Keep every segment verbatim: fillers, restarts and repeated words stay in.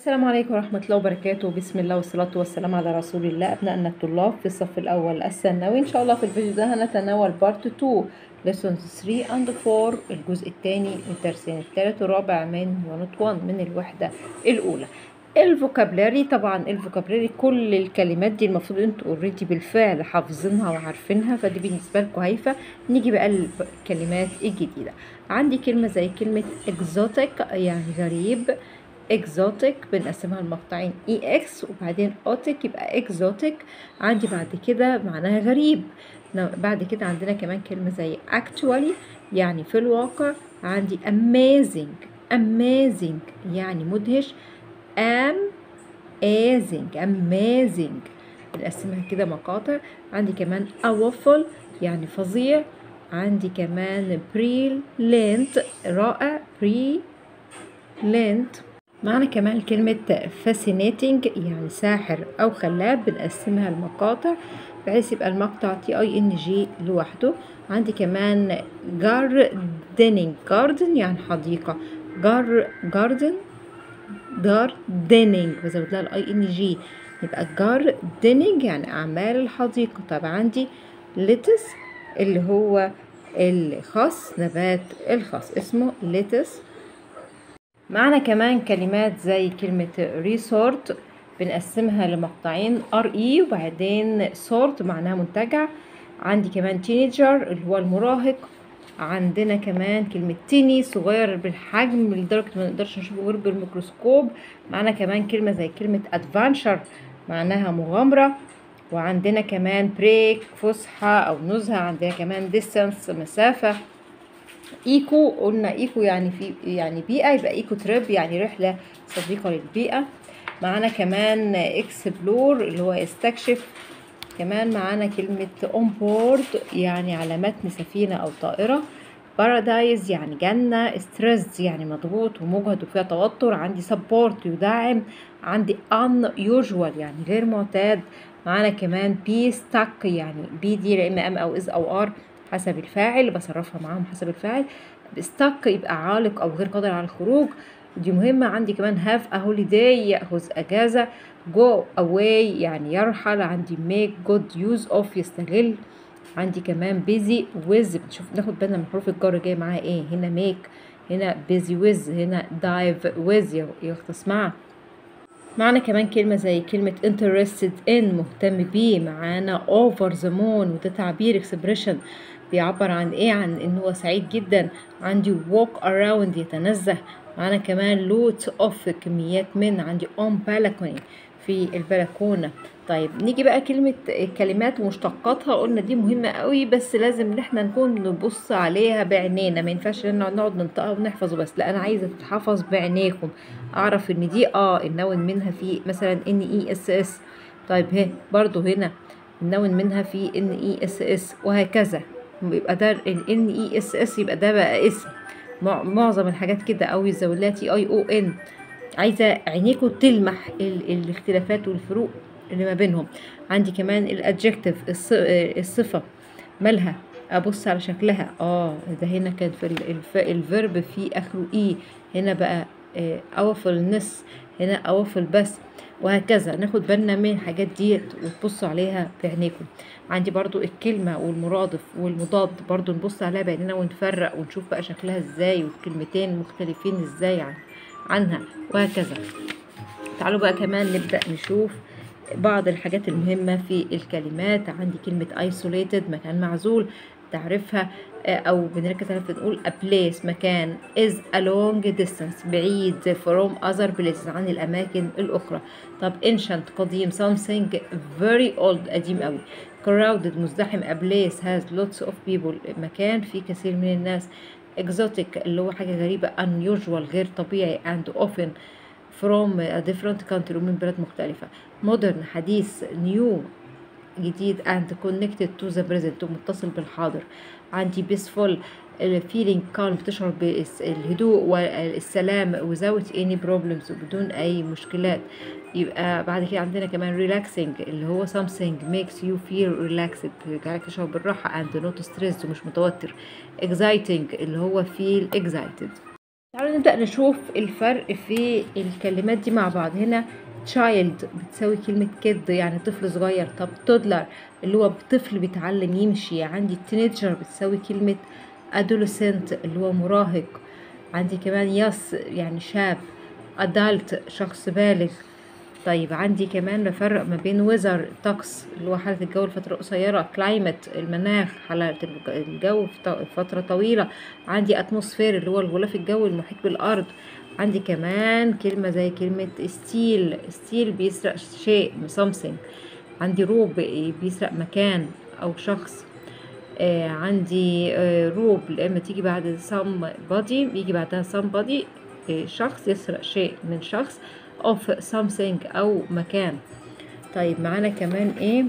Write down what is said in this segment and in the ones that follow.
السلام عليكم ورحمة الله وبركاته. بسم الله والصلاة والسلام على رسول الله. أبنائنا الطلاب في الصف الأول الثانوي، إن شاء الله في الفيديو ده هنتناول بارت اتنين lessons ثلاثة and أربعة، الجزء الثاني من الدرسين الثالث والرابع من يونت واحد من الوحدة الأولى. الفوكابلاري، طبعا الفوكابلاري كل الكلمات دي المفروض انتوا اوريدي بالفعل حافظينها وعارفينها، فدي بالنسبة لكم هايفة. نيجي بقى الكلمات الجديدة. عندي كلمة زي كلمة exotic يعني غريب. اكزوتيك بنقسمها لمقطعين اي اكس وبعدين اوتيك يبقى اكزوتيك. عندي بعد كده معناها غريب. بعد كده عندنا كمان كلمة زي actually يعني في الواقع. عندي amazing amazing يعني مدهش. amazing amazing بنقسمها كده مقاطع. عندي كمان awful يعني فظيع. عندي كمان brilliant رائع. brilliant. معنا كمان كلمة fascinating يعني ساحر أو خلاب، بنقسمها لمقاطع بحيث يبقى المقطع تي اي ان جي لوحده. عندي كمان gardening garden يعني حديقة. جار garden gardening بزود لها الاي ان جي يبقى gardening يعني أعمال الحديقة. طب عندي lettuce اللي هو الخس، نبات الخس اسمه lettuce. معنا كمان كلمات زي كلمة ريسورت بنقسمها لمقطعين ار اي وبعدين سورت معناها منتجع. عندي كمان تينيجر اللي هو المراهق. عندنا كمان كلمة تيني صغير بالحجم لدرجة ما نقدرش نشوفه غير بالميكروسكوب. معنا كمان كلمة زي كلمة ادفانشر معناها مغامرة. وعندنا كمان بريك فسحة او نزهة. عندنا كمان ديستانس مسافة. ايكو قلنا ايكو يعني في يعني بيئة، يبقى ايكو تريب يعني رحلة صديقة للبيئة. معانا كمان اكسبلور اللي هو استكشف. كمان معانا كلمة اون بورد يعني على متن سفينة او طائرة. بارادايز يعني جنة. ستريس يعني مضغوط ومجهد وفيها توتر. عندي سبورت يدعم. عندي ان يوجوال يعني غير معتاد. معانا كمان بي ستاك يعني بي دي يا اما ام او از او ار حسب الفاعل، بصرفها معاهم حسب الفاعل. ستاك يبقى عالق او غير قادر على الخروج، دي مهمة. عندي كمان هاف ا هوليداي ياخذ اجازة. جو اواي يعني يرحل. عندي ميك جود يوز اوف يستغل. عندي كمان بيزي ويز، بنشوف ناخد بالنا من حروف الجر جاي معاها ايه. هنا ميك، هنا بيزي ويز، هنا دايف ويز يختص معاه. معنا كمان كلمة زي كلمة interested in مهتم بيه. معانا over the moon وده تعبير expression بيعبر عن ايه؟ عن ان هو سعيد جدا. عندي walk around يتنزه. معانا كمان lots of كميات من. عندي on balcony في البلكونة. طيب نيجي بقى كلمة كلمات ومشتقاتها. قلنا دي مهمة قوي بس لازم ان احنا نكون نبص عليها بعينينا، ما ينفعش ان نقعد ننطقها ونحفظه بس، لا انا عايزة تتحفظ بعينيكم. اعرف ان دي اه النون منها في مثلا ان اي اس اس. طيب ها برضو هنا النون منها في ان اي اس اس وهكذا. يبقى ده الان اي اس اس يبقى ده بقى اسم. معظم الحاجات كده او يزود لها تي اي او ان. عايزه عينيكم تلمح ال الاختلافات والفروق اللي ما بينهم. عندي كمان الادجكتيف الصفه مالها، ابص على شكلها. اه ده هنا كان في الف... الفيرب في اخره اي، هنا بقى اوفلنس، هنا اوفل بس، وهكذا. ناخد بالنا من الحاجات ديت وتبصوا عليها بعينيكم. عندي برضو الكلمة والمرادف والمضاد برضو نبص عليها بعينينا ونفرق ونشوف بقى شكلها ازاي والكلمتين مختلفين ازاي عن عنها وهكذا. تعالوا بقى كمان نبدأ نشوف بعض الحاجات المهمة في الكلمات. عندي كلمة isolated مكان معزول تعرفها أو بنركز عليها بنقول a place مكان. is a long distance بعيد from other places عن الأماكن الأخرى. طب ancient قديم. something very old قديم أوي. crowded مزدحم. a place has lots of people مكان فيه كثير من الناس. exotic اللي هو حاجة غريبة. unusual غير طبيعي. and often from a different country ومن بلاد مختلفة. modern حديث. new جديد and connected to the present ومتصل بالحاضر. عندي peaceful feeling calm بتشعر بالهدوء والسلام without any problems وبدون أي مشكلات. يبقى بعد كده عندنا كمان relaxing اللي هو something makes you feel relaxed يجعلك تشعر بالراحة and not stressed ومش متوتر. exciting اللي هو feel excited. تعالوا نبدأ نشوف الفرق في الكلمات دي مع بعض. هنا child بتساوي كلمة kid يعني طفل صغير. طب toddler اللي هو طفل بيتعلم يمشي. عندي teenager بتساوي كلمة adolescent اللي هو مراهق. عندي كمان yes يعني شاب. adult شخص بالغ. طيب عندي كمان بفرق ما بين weather طقس اللي هو حالة الجو لفترة قصيرة. climate المناخ حالة الجو في فترة طويلة. عندي atmosphere اللي هو الغلاف الجوي المحيط بالأرض. عندي كمان كلمة زي كلمة steal steal بيسرق شيء something. عندي روب بيسرق مكان أو شخص. آه عندي آه روب لما تيجي بعد somebody بيجي بعدها somebody آه شخص يسرق شيء من شخص of something أو مكان. طيب معانا كمان ايه؟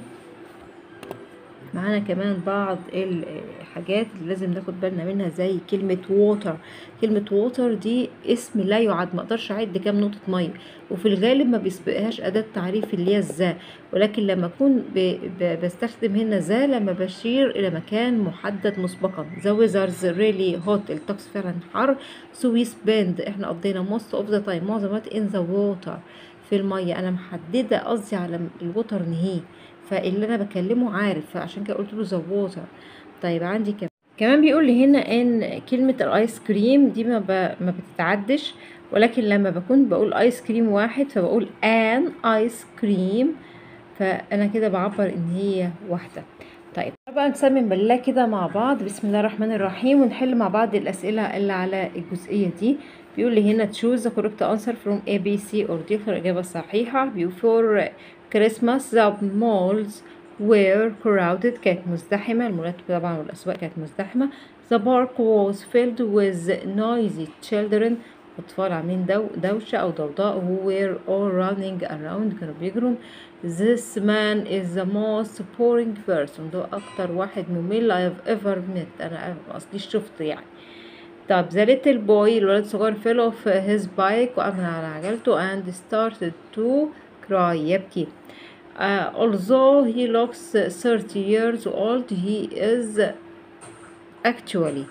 معانا كمان بعض الحاجات اللي لازم ناخد بالنا منها زي كلمة water. كلمة water دي اسم لا يعد، ما اقدرش اعد كام نقطة مية، وفي الغالب ما بيسبقهاش أداة تعريف اللي هي الذا، ولكن لما اكون بستخدم هنا ذا لما بشير إلى مكان محدد مسبقا. the weather's really hot الطقس فعلا حر. so we spend احنا قضينا most of the time معظم الوقت in the water في المية. انا محددة قصدي على الوتر نهيه، فاللي انا بكلمه عارف، فعشان كده قلت له the water. طيب عندي كمان كمان بيقول لي هنا ان كلمة الايس كريم دي ما, ب... ما بتتعدش، ولكن لما بكون بقول ايس كريم واحد فبقول an ايس كريم، فانا كده بعبر ان هي واحدة. طيب بقى نسمي بالله كده مع بعض. بسم الله الرحمن الرحيم، ونحل مع بعض الأسئلة اللي على الجزئية دي. بيقول لي هنا choose the correct answer from A, B, C or D. اختار الإجابة الصحيحة. before Christmas the malls were crowded كانت مزدحمة، المولات طبعا والأسواق كانت مزدحمة. the park was filled with noisy children أطفال عاملين دو دوشة أو ضوضاء who were all running around كانوا بيجروا. this man is the most boring person ده أكتر واحد ممل I have ever met أنا أصليش شفته يعني. طب the little boy الولد الصغير fell off his bike وقام على عجلته and started to cry يبكي. uh, although he looks thirty years old he is actually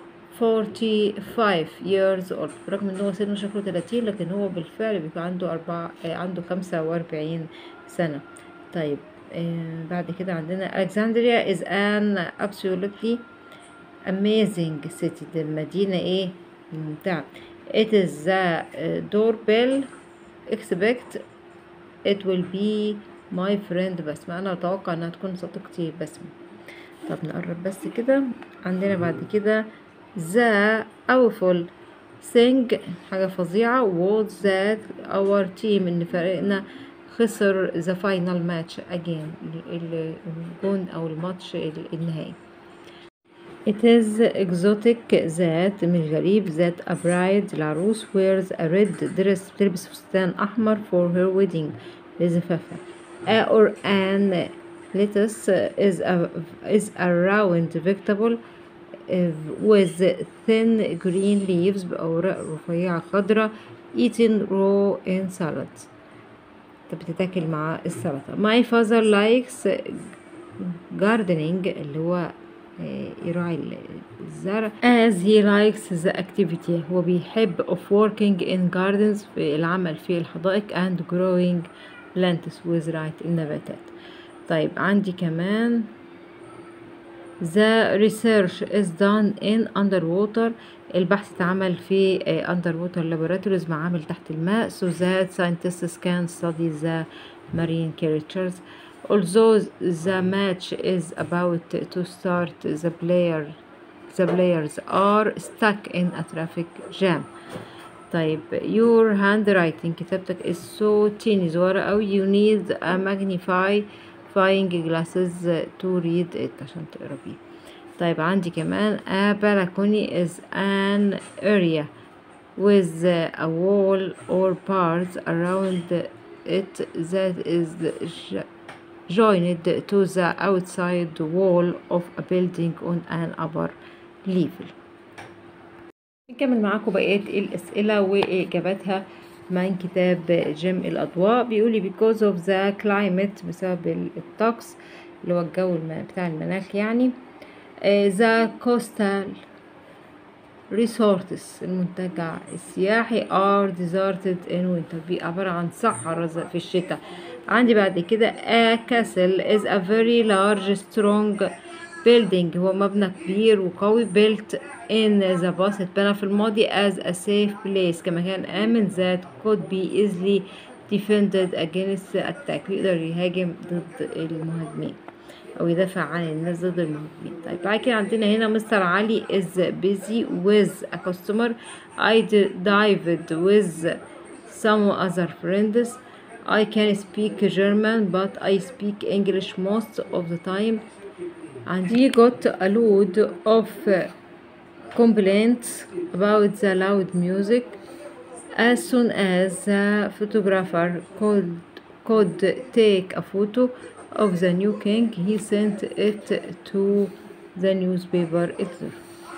forty-five years old. برغم ان هو سنه شكله ثلاثين لكن هو بالفعل بيبقى عنده أربعة عنده خمسة وأربعين سنة. طيب آه بعد كده عندنا Alexandria is an absolutely amazing city دي المدينة ايه ممتعة. it is the doorbell expect it will be my friend بسمة أنا أتوقع أنها تكون صديقتي بسمة. طب نقرب بس كده. عندنا بعد كده the awful thing حاجة فظيعة was that our team إن فريقنا خسر the final match again الجون أو الماتش النهائي. it is exotic that مش غريب that a bride العروس wears a red dress بتلبس فستان أحمر for her wedding لزفافها. a or an lettuce is a is a round vegetable with thin green leaves بأوراق رفيعة خضراء eaten raw in salad بتتاكل مع السلطة. my father likes gardening اللي هو يراعي الزرع as he likes the activity هو بيحب of working in gardens في العمل في الحدائق and growing plants وزراعة النباتات. طيب عندي كمان the research is done in underwater البحث اتعمل في underwater laboratories معامل تحت الماء so that scientists can study the marine creatures. although the match is about to start the player the players are stuck in a traffic jam. طيب your handwriting كتابتك is so teeny صغيرة أوي you need a magnifying glasses to read it عشان تقرا بيه. طيب عندي كمان a balcony is an area with a wall or parts around it that is joined to the outside wall of a building on an upper level. نكمل معاكم بقية الأسئلة وإجاباتها من كتاب جيم الأضواء. بيقولي because of the climate بسبب الطقس اللي هو الجو بتاع المناخ يعني. the coastal resorts المنتجع السياحي are deserted in winter بي عبارة عن صحراء في الشتاء. عندي بعد كده a castle is a very large strong building هو مبنى كبير وقوي built in the past اتبنى في الماضي as a safe place كمكان آمن that could be easily defended against attack يقدر يهاجم ضد المهاجمين أو يدافع عن الناس ضد المهاجمين. طيب بعد كده عندنا هنا مستر علي is busy with a customer I dived with some other friends I can speak German but I speak English most of the time and he got a load of complaints about the loud music. As soon as the photographer could, could take a photo of the new king he sent it to the newspaper editor.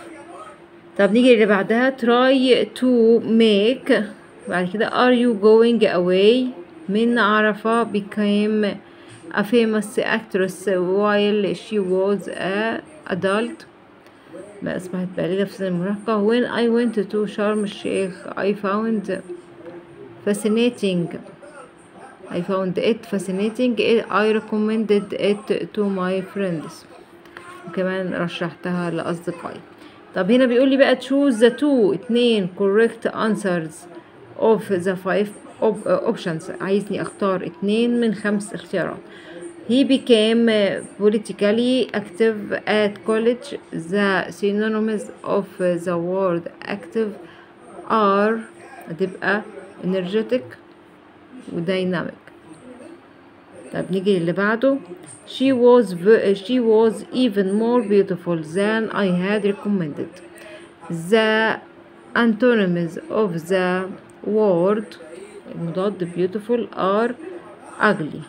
طب نيجي اللي بعدها try to make بعد كده are you going away من عرفة became a famous actress while she was a adult ما أصبحت بالغة في سن المراهقة. when I went to شرم الشيخ I found fascinating I found it fascinating I recommended it to my friends وكمان رشحتها لأصدقائي. طب هنا بيقول لي بقى choose the two اتنين correct answers of the five options عايزني اختار اتنين من خمس اختيارات. he became politically active at college the synonyms of the word active are هتبقى energetic و dynamic. طب نيجي اللي بعده she was she was even more beautiful than I had recommended. the antonyms of the word المضاد beautiful are ugly.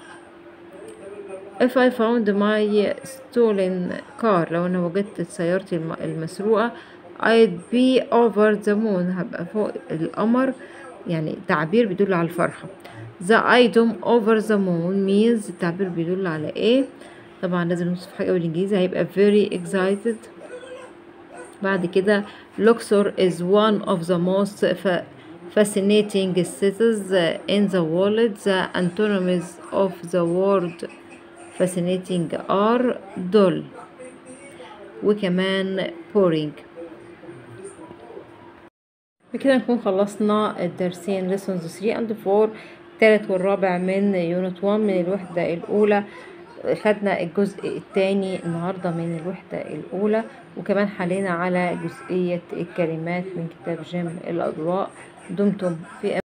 if I found my stolen car لو أنا وجدت سيارتي المسروقة I'd be over the moon هبقى فوق القمر يعني تعبير بيدل على الفرحة. the item over the moon means التعبير بيدل على ايه؟ طبعا لازم نوصف حاجة بالإنجليزي هيبقى very excited. بعد كده Luxor is one of the most fascinating cities in the world. the antonyms of the word fascinating are dull وكمان boring. بكده نكون خلصنا الدرسين lessons three and four التالت والرابع من unit one من الوحدة الأولى. خدنا الجزء الثاني النهاردة من الوحدة الأولى وكمان حلينا على جزئية الكلمات من كتاب جيم الأضواء. دمتم في